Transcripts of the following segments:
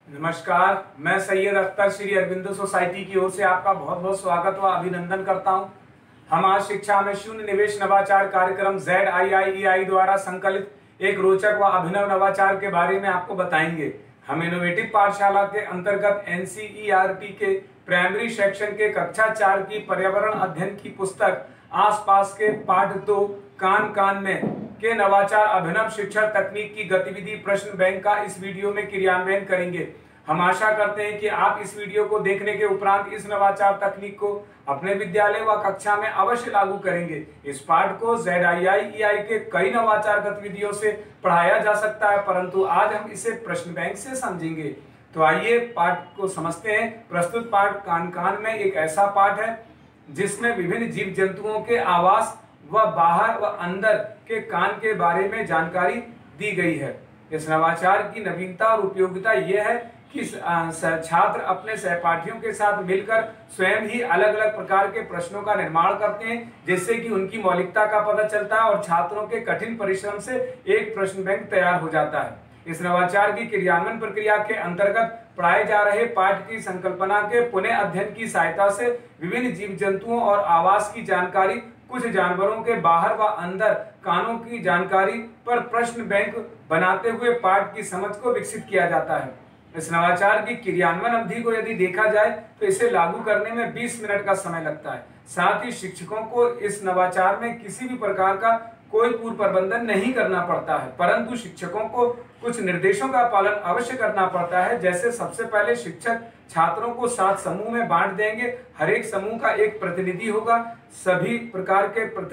नमस्कार, मैं सैयद अख्तर श्री अरविंदो सोसाइटी की ओर से आपका बहुत बहुत स्वागत व अभिनंदन करता हूं। हम आज शिक्षा में शून्य निवेश नवाचार कार्यक्रम ZIIEI द्वारा संकलित एक रोचक व अभिनव नवाचार के बारे में आपको बताएंगे। हम इनोवेटिव पाठशाला के अंतर्गत NCERT के प्राइमरी सेक्शन के कक्षा 4 की पर्यावरण अध्ययन की पुस्तक आसपास के पाठ 2 कान कान में के नवाचार अभिनव शिक्षा तकनीक की गतिविधि प्रश्न बैंक का इस वीडियो में क्रियान्वयन करेंगे। हम आशा करते हैं कि आप इस वीडियो को देखने के उपरांत इस नवाचार तकनीक को अपने विद्यालय व कक्षा में अवश्य लागू करेंगे। इस पाठ को ZIIEI के कई नवाचार गतिविधियों से पढ़ाया जा सकता है, परंतु आज हम इसे प्रश्न बैंक से समझेंगे। तो आइए पाठ को समझते हैं। प्रस्तुत पाठ कान कान में एक ऐसा पाठ है जिसमें विभिन्न जीव जंतुओं के आवास व बाहर व अंदर के कान के बारे में जानकारी दी गई है। इस नवाचार की नवीनता और उपयोगिता यह है कि छात्र अपने सहपाठियों के साथ मिलकर स्वयं ही अलग अलग प्रकार के प्रश्नों का निर्माण करते हैं, जिससे कि उनकी मौलिकता का पता चलता है और छात्रों के कठिन परिश्रम से एक प्रश्न बैंक तैयार हो जाता है। इस नवाचार की क्रियान्वयन प्रक्रिया के अंतर्गत पढ़ाए जा रहे पाठ की संकल्पना के पुनः अध्ययन की सहायता से विभिन्न जीव जंतुओं और आवास की जानकारी, कुछ जानवरों के बाहर व अंदर कानों की जानकारी पर प्रश्न बैंक बनाते हुए पाठ की समझ को विकसित किया जाता है। इस नवाचार की क्रियान्वयन अवधि को यदि देखा जाए तो इसे लागू करने में 20 मिनट का समय लगता है। साथ ही शिक्षकों को इस नवाचार में किसी भी प्रकार का कोई पूर्व प्रबंधन नहीं करना पड़ता है, परंतु शिक्षकों को कुछ निर्देशों का पालन अवश्य करना पड़ता है। जैसे सबसे पहले शिक्षक छात्रों को 7 समूह में बांट देंगे। हर एक समूह का एक प्रतिनिधि होगा। सभी प्रकार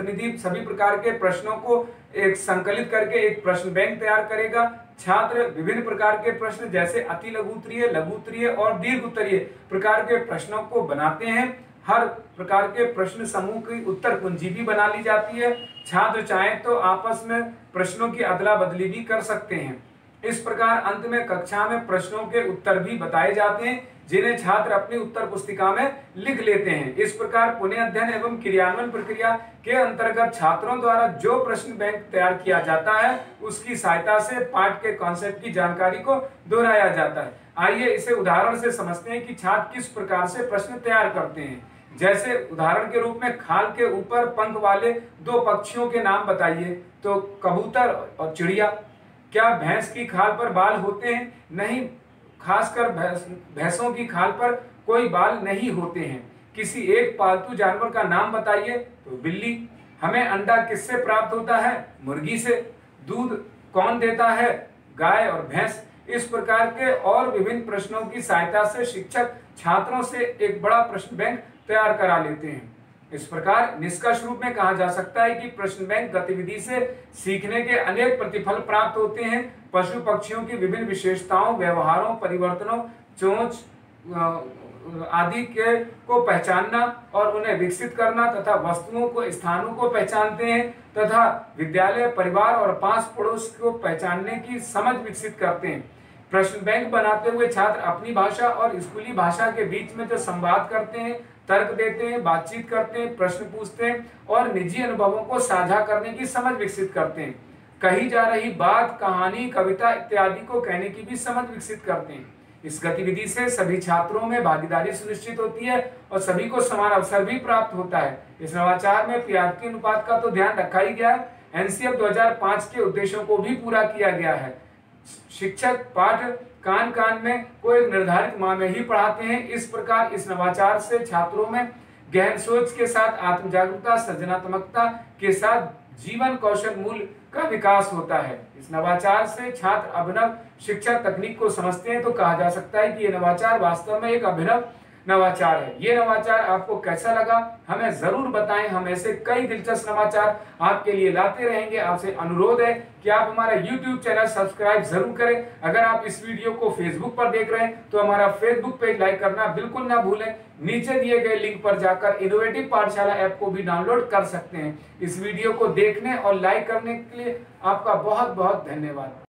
के प्रश्नों को एक संकलित करके एक प्रश्न बैंक तैयार करेगा। छात्र विभिन्न प्रकार के प्रश्न जैसे अति लघु उत्तरीय, लघु उत्तरीय और दीर्घ उत्तरीय प्रकार के प्रश्नों को बनाते हैं। हर प्रकार के प्रश्न समूह की उत्तर कुंजी भी बना ली जाती है। छात्र चाहें तो आपस में प्रश्नों की अदला बदली भी कर सकते हैं। इस प्रकार अंत में कक्षा में प्रश्नों के उत्तर भी बताए जाते हैं, जिन्हें छात्र अपनी उत्तर पुस्तिका में लिख लेते हैं। इस प्रकार पुनः अध्ययन एवं क्रियान्वयन प्रक्रिया के अंतर्गत छात्रों द्वारा जो प्रश्न बैंक तैयार किया जाता है, उसकी सहायता से पाठ के कॉन्सेप्ट की जानकारी को दोहराया जाता है। आइए इसे उदाहरण से समझते हैं कि छात्र किस प्रकार से प्रश्न तैयार करते हैं। जैसे उदाहरण के रूप में खाल के ऊपर पंख वाले 2 पक्षियों के नाम बताइए। तो कबूतर और चिड़िया। क्या भैंस की खाल पर बाल होते हैं? नहीं, खासकर भैंसों की खाल पर कोई बाल नहीं होते हैं। किसी एक पालतू जानवर का नाम बताइए। तो बिल्ली। हमें अंडा किससे प्राप्त होता है? मुर्गी से। दूध कौन देता है? गाय और भैंस। इस प्रकार के और विभिन्न प्रश्नों की सहायता से शिक्षक छात्रों से एक बड़ा प्रश्न बैंक तैयार करा लेते हैं। इस प्रकार निष्कर्ष रूप में कहा जा सकता है कि प्रश्न बैंक गतिविधि से सीखने के अनेक प्रतिफल प्राप्त होते हैं। पशु पक्षियों की विभिन्न विशेषताओं, व्यवहारों, परिवर्तनों, चोंच आदि के को पहचानना और उन्हें विकसित करना तथा वस्तुओं को, स्थानों को पहचानते हैं तथा विद्यालय, परिवार और पास पड़ोस को पहचानने की समझ विकसित करते हैं। प्रश्न बैंक बनाते हुए छात्र अपनी भाषा और स्कूली भाषा के बीच में जो संवाद करते हैं, तर्क देते हैं, बातचीत करते हैं, प्रश्न पूछते हैं और निजी अनुभवों को साझा करने की समझ विकसित करते हैं। कही जा रही बात, कहानी, कविता इत्यादि को कहने की भी समझ विकसित करते हैं। इस गतिविधि से सभी छात्रों में भागीदारी सुनिश्चित होती है और सभी को समान अवसर भी प्राप्त होता है। इस नवाचार में प्रायोरिटी अनुपात का तो ध्यान रखा ही गया है। NCF 2005 के उद्देश्यों को भी पूरा किया गया है। शिक्षक पाठ कान कान में को एक निर्धारित माह में ही पढ़ाते हैं। इस प्रकार इस नवाचार से छात्रों में गहन सोच के साथ आत्म जागरूकता, सृजनात्मकता के साथ जीवन कौशल मूल्य का विकास होता है। इस नवाचार से छात्र अभिनव शिक्षा तकनीक को समझते हैं, तो कहा जा सकता है कि ये नवाचार वास्तव में एक अभिनव नवाचार है। ये नवाचार आपको कैसा लगा हमें जरूर बताएं। हम ऐसे कई दिलचस्प नवाचार आपके लिए लाते रहेंगे। आपसे अनुरोध है कि आप हमारा YouTube चैनल सब्सक्राइब जरूर करें। अगर आप इस वीडियो को Facebook पर देख रहे हैं तो हमारा Facebook पेज लाइक करना बिल्कुल ना भूलें। नीचे दिए गए लिंक पर जाकर इनोवेटिव पाठशाला ऐप को भी डाउनलोड कर सकते हैं। इस वीडियो को देखने और लाइक करने के लिए आपका बहुत बहुत धन्यवाद।